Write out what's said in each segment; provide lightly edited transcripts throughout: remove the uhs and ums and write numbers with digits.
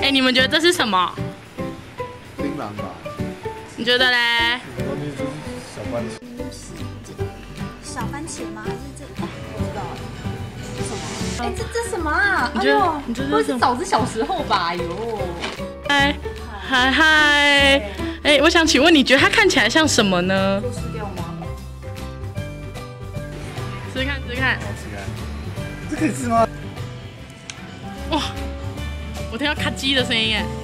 哎，你们觉得这是什么？ 槟榔吧。 你觉得嘞？ 我觉得就是小番茄。 小番茄吗？还是这？我知道了。什么？ 哎，这什么啊？ 你觉得？你觉得是枣子小时候吧？哎呦， 嗨嗨嗨！哎，我想请问，你觉得它看起来像什么呢？ 都吃掉吗？ 吃看吃看。 这可以吃吗？ 哇！我听到咔叽的声音哎。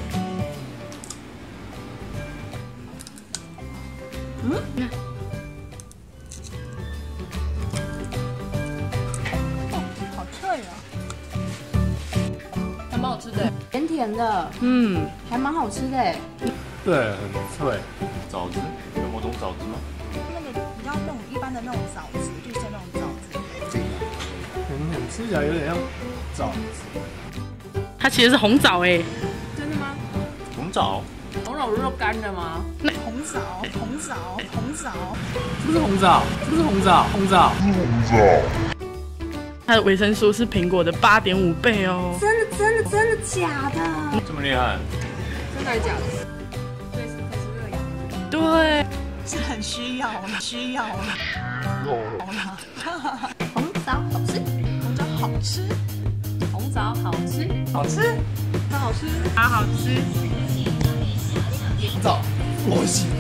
好脆哦， 还蛮好吃的，甜甜的，还蛮好吃的。 对，很脆。 枣子有某种枣子吗？ 那个比较那种一般的那种枣子，绿色那种枣子。 吃起来有点像枣子。 它其实是红枣哎。 真的吗？ 红枣？ 红枣不是干的吗？ 红枣。 是不是红枣？是不是红枣？红枣。 它的维生素是苹果的8.5倍哦。 真的假的？ 这么厉害？ 真的还是假的？对，是可是热养。 对， 是很需要啦。 红枣好吃， 红枣好吃， 红枣好吃， 好吃。 好好吃。 红枣，我喜欢。